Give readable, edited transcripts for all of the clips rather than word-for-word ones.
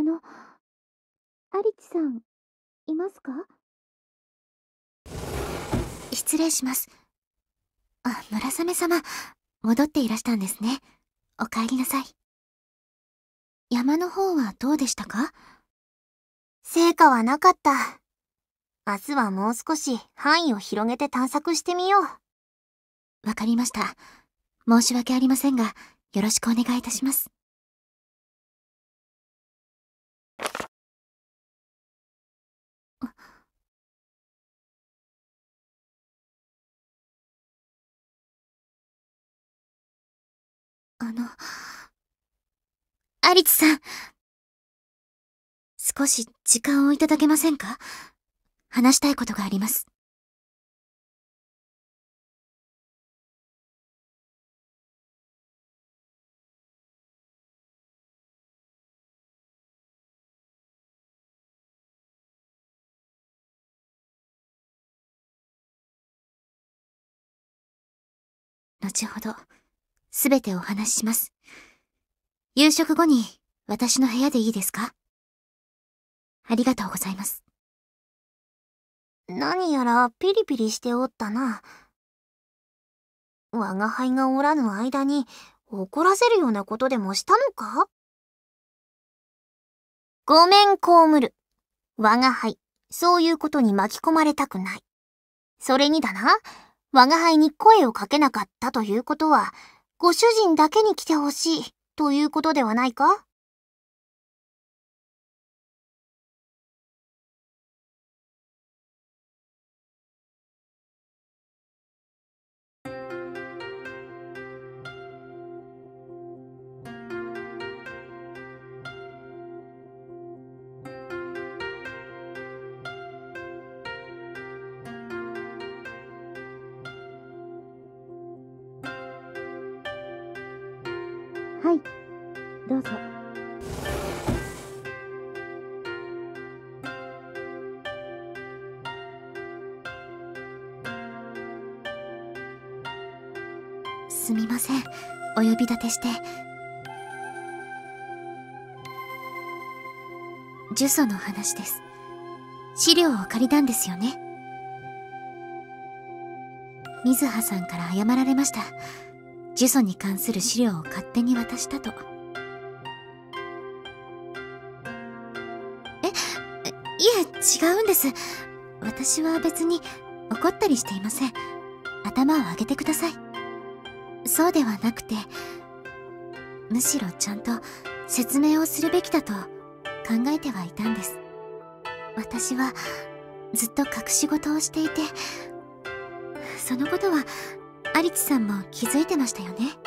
アリチさん、いますか？ 失礼します。村雨様、戻っていらしたんですね。お帰りなさい。山の方はどうでしたか？ 成果はなかった。明日はもう少し範囲を広げて探索してみよう。 わかりました。申し訳ありませんが、よろしくお願いいたします。アリツさん。少し時間をいただけませんか？話したいことがあります。後ほど、すべてお話しします。夕食後に、私の部屋でいいですか？ありがとうございます。 何やらピリピリしておったな。我が輩がおらぬ間に怒らせるようなことでもしたのか？ごめん被る。我が輩、そういうことに巻き込まれたくない。それにだな、我が輩に声をかけなかったということは、ご主人だけに来てほしいということではないか？ はい、どうぞ。 すみません。お呼び立てして。呪詛の話です。資料を借りたんですよね。水葉さんから謝られました。呪詛に関する資料を勝手に渡したと。いえ、違うんです。私は別に怒ったりしていません。頭を上げてください。そうではなくて、むしろちゃんと説明をするべきだと考えてはいたんです。私はずっと隠し事をしていて、そのことはアリチさんも気づいてましたよね。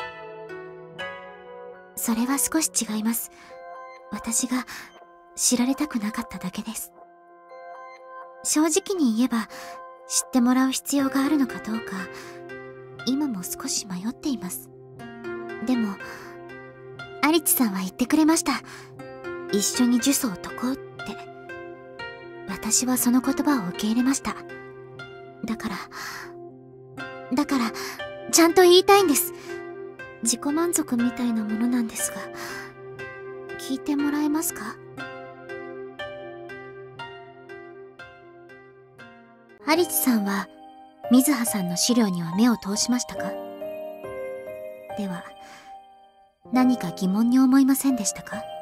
それは少し違います。私が知られたくなかっただけです。正直に言えば、知ってもらう必要があるのかどうか、今も少し迷っています。でも、アリチさんは言ってくれました。一緒に呪詛を解こうって。私はその言葉を受け入れました。だから、ちゃんと言いたいんです。自己満足みたいなものなんですが、聞いてもらえますか？アリチさんは、水葉さんの資料には目を通しましたか？では、何か疑問に思いませんでしたか？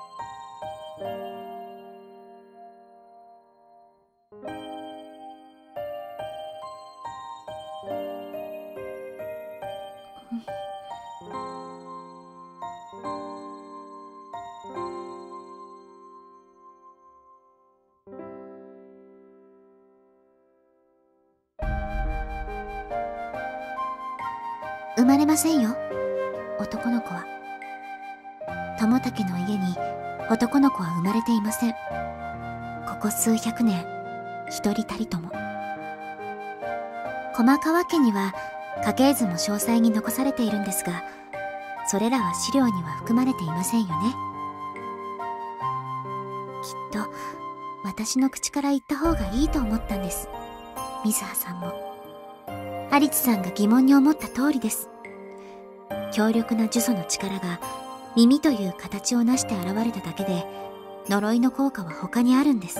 生まれませんよ、男の子は。友竹の家に男の子は生まれていません。ここ数百年、一人たりとも。駒川家には家系図も詳細に残されているんですが、それらは資料には含まれていませんよね。きっと私の口から言った方がいいと思ったんです。水葉さんも。アリチさんが疑問に思った通りです。強力な呪詛の力が耳という形を成して現れただけで、 呪いの効果は他にあるんです。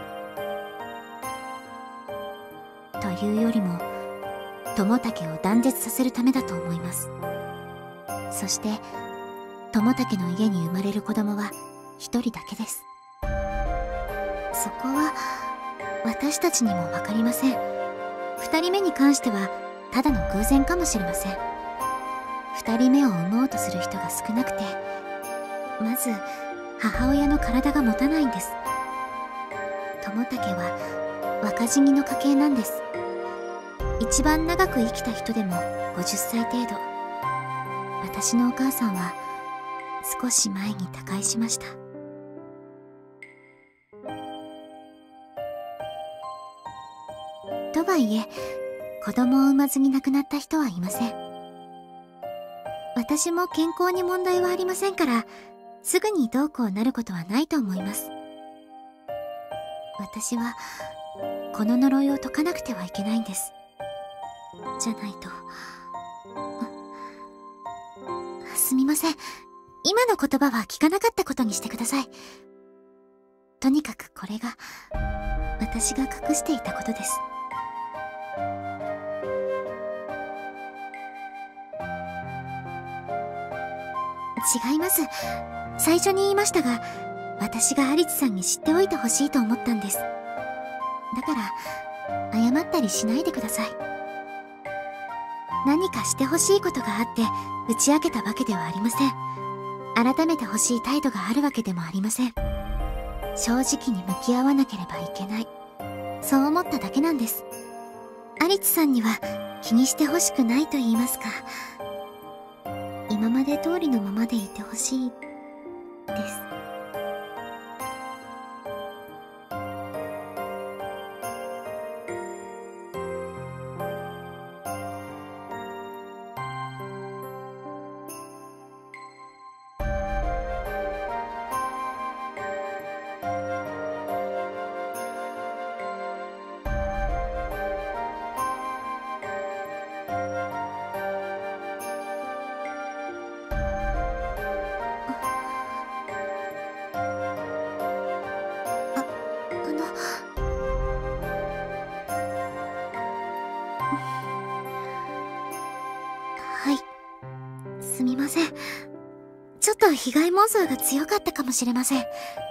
というよりも、友竹を断絶させるためだと思います。そして、友竹の家に生まれる子供は一人だけです。そこは、私たちにもわかりません。二人目に関しては、ただの偶然かもしれません。二人目を産もうとする人が少なくて、まず、母親の体が持たないんです。友竹は、若死にの家系なんです。一番長く生きた人でも50歳程度。私のお母さんは、少し前に他界しました。とはいえ、子供を産まずに亡くなった人はいません。私も健康に問題はありませんから、すぐにどうこうなることはないと思います。私は、この呪いを解かなくてはいけないんです。じゃないと。すみません。今の言葉は聞かなかったことにしてください。とにかくこれが、私が隠していたことです。違います。最初に言いましたが、私がアリツさんに知っておいてほしいと思ったんです。だから、謝ったりしないでください。何かしてほしいことがあって、打ち明けたわけではありません。改めてほしい態度があるわけでもありません。正直に向き合わなければいけない。そう思っただけなんです。アリツさんには気にしてほしくないと言いますか。今まで通りのままでいてほしいです。はい。すみません。ちょっと被害妄想が強かったかもしれません。